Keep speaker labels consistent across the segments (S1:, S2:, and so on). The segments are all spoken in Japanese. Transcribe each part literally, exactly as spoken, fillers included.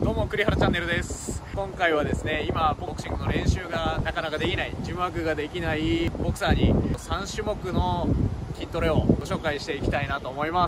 S1: どうも栗原チャンネルです。今回はですね、今ボクシングの練習がなかなかできない、ジムワークができないボクサーにさん種目の筋トレをご紹介していきたいなと思います。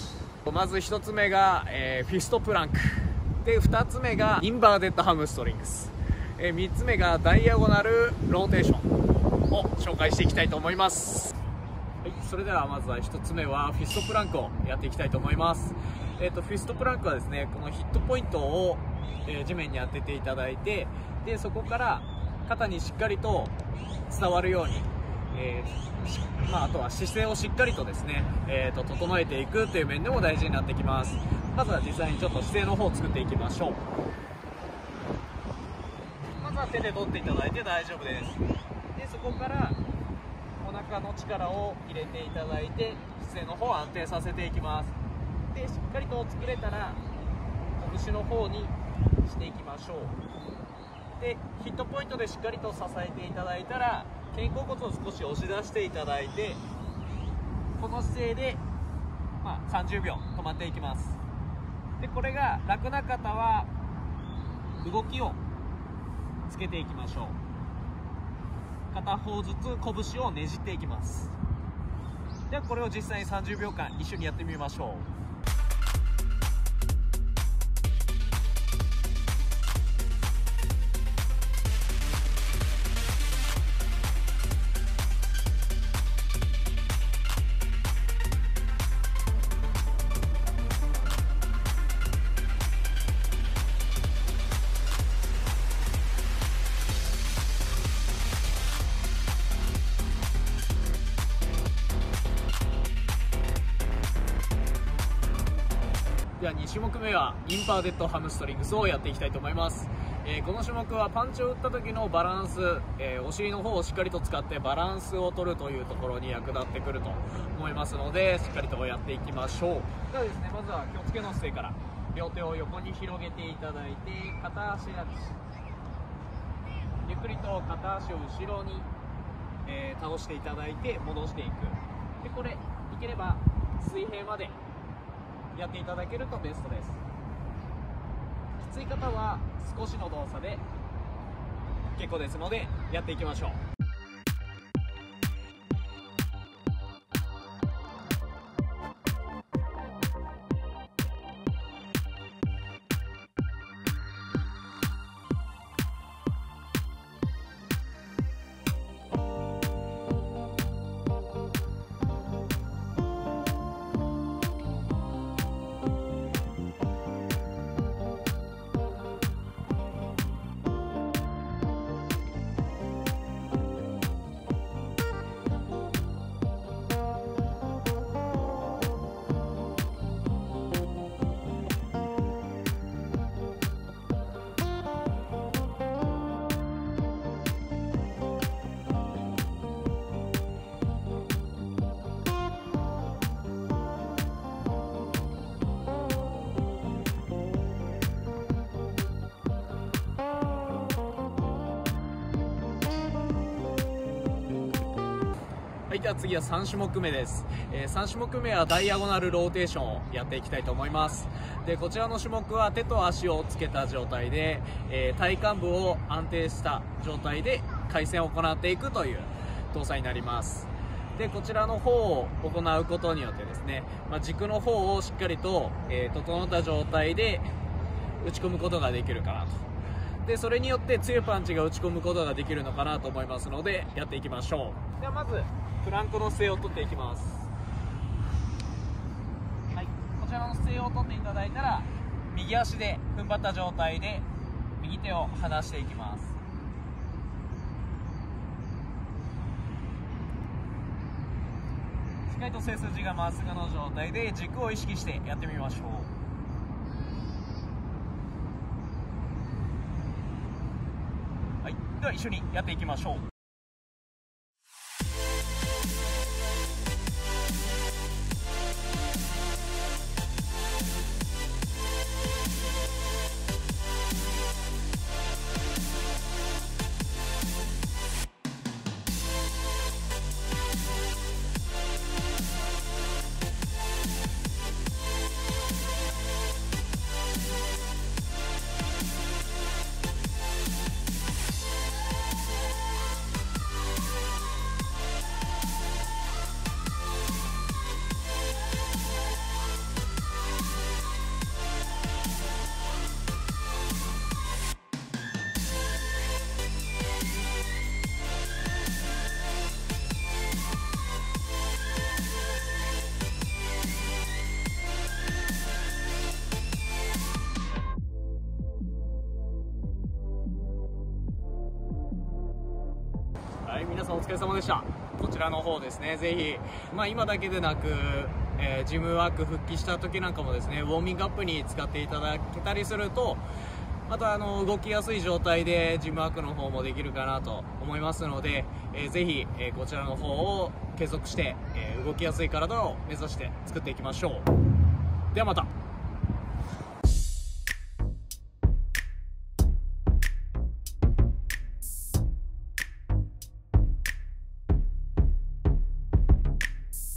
S1: まずひとつめが、えー、フィストプランクで、ふたつめがインバーデッドハムストリングス、えー、みっつめがダイアゴナルローテーションを紹介していきたいと思います。はい、それではまずはひとつめはフィストプランクをやっていきたいと思います。えーと、フィストプランクはですね、このヒットポイントを、えー、地面に当てていただいて、でそこから肩にしっかりと伝わるように、えーまあ、あとは姿勢をしっかりとですね、えーと、整えていくという面でも大事になってきます。まずは実際にちょっと姿勢の方を作っていきましょう。まずは手で取っていただいて大丈夫です。でそこからお腹の力を入れていただいて、姿勢の方を安定させていきます。でしっかりと作れたら拳の方にしていきましょう。でヒットポイントでしっかりと支えていただいたら、肩甲骨を少し押し出していただいて、この姿勢で、まあ、さんじゅうびょう止まっていきます。でこれが楽な方は動きをつけていきましょう。片方ずつ拳をねじっていきます。ではこれを実際にさんじゅうびょうかん一緒にやってみましょう。ではに種目めはインバーデッドハムストリングスをやっていきたいと思います。えー、この種目はパンチを打った時のバランス、えー、お尻の方をしっかりと使ってバランスを取るというところに役立ってくると思いますので、しっかりとやっていきましょう。ではですね、まずは気をつけの姿勢から、両手を横に広げていただいて、片足立ち、ゆっくりと片足を後ろに、えー、倒していただいて戻していく。でこれいければ水平までやっていただけるとベストです。きつい方は少しの動作で結構ですのでやっていきましょう。はい、では次はさん種目めです。えー、さん種目めはダイアゴナルローテーションをやっていきたいと思います。でこちらの種目は手と足をつけた状態で、えー、体幹部を安定した状態で回旋を行っていくという動作になります。でこちらの方を行うことによってですね、まあ、軸の方をしっかりと、えー、整った状態で打ち込むことができるかなと。でそれによって強いパンチが打ち込むことができるのかなと思いますので、やっていきましょう。ではまずプランクの姿勢をとっていきます。はい、こちらの姿勢をとっていただいたら、右足で踏ん張った状態で右手を離していきます。しっかりと背筋がまっすぐの状態で軸を意識してやってみましょう。はい、では一緒にやっていきましょう。 はい、皆さんお疲れ様でした。こちらの方ですね、ぜひ、まあ、今だけでなく、えー、ジムワーク復帰した時なんかもですね、ウォーミングアップに使っていただけたりすると、またあの動きやすい状態でジムワークの方もできるかなと思いますので、えー、ぜひ、えー、こちらの方を継続して、えー、動きやすい体を目指して作っていきましょう。ではまた。